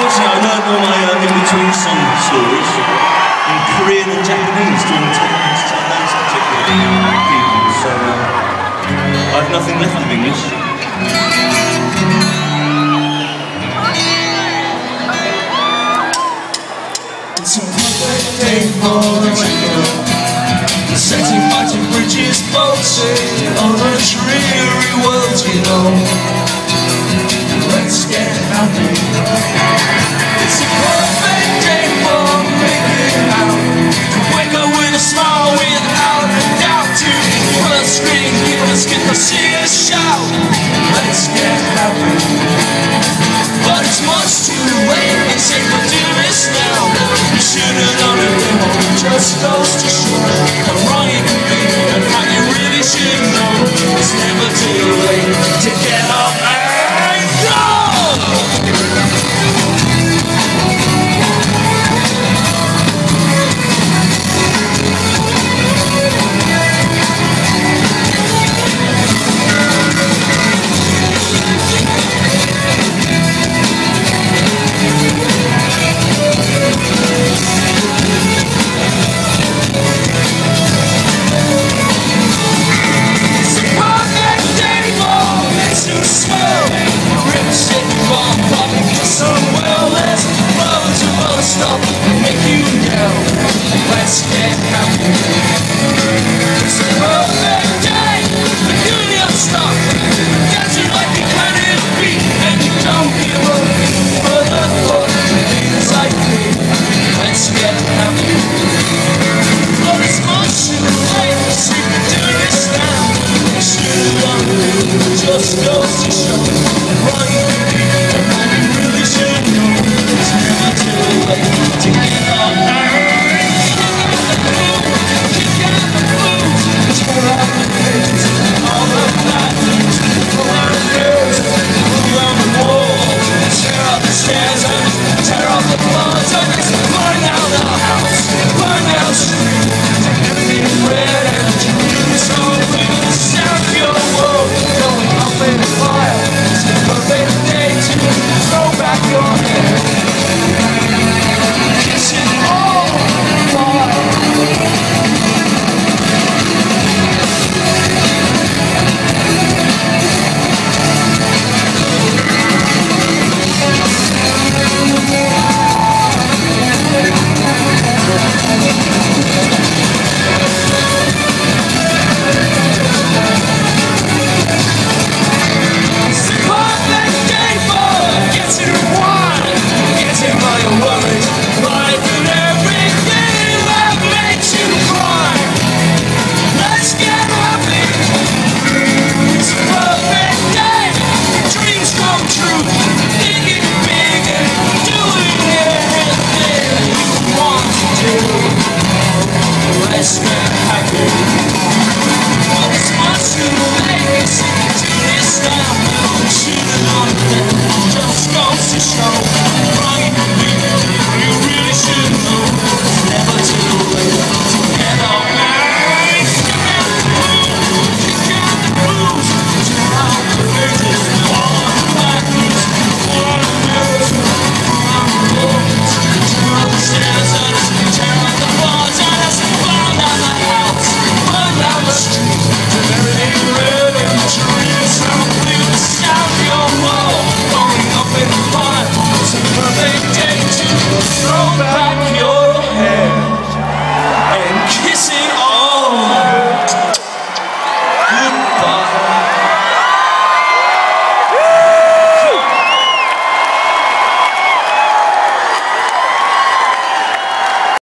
unfortunately, I learned all my in-between song stories in Korean and Japanese during the tournaments to those particular people, so I have nothing left of English. It's a perfect day for the rainbow, setting fighting bridges, floating on a dreary world, you know. Let's get happy. It's a perfect day for making out, to wake up with a smile without a doubt, to put a screen, give us, get to see us shout. Let's get happy. But it's much too late, they say we'll do this now. You should have done it before, it just goes to show how wrong you can be and how you really should know. It's never too late to get up and go! Stop and make you know. Let's get happy. It's a perfect day for doing your stuff, dancing like you can in beat, and you don't give up for the thought of things like me. Let's get happy. But it's much too late to see you do this now. You should have done it, just goes to show what you can be and what you really should know. It's never too late to get up and kick out the blues, tear out the pages, all the bad news, pull out the girls, pull down the walls, tear out the stairs and tear out the floors, and let's burn down the house, burn down the street, take everything red and dream so with the sound of your world going up in the fire. It's a perfect day to throw back your hair. Let's get happy. But it's much too late to do this now. You should have known that just goes to show wrong you can be. You really should know. It's never too late to get up and kick out the blues, kick out the blues, tear out the pages, all the bad news, all the nerves, all the walls, tear out the stairs and tear out the floors and burn down the house, burn down the street, turn everything red and dream simply the sound of your world going up in fire. It's a perfect day to throw back your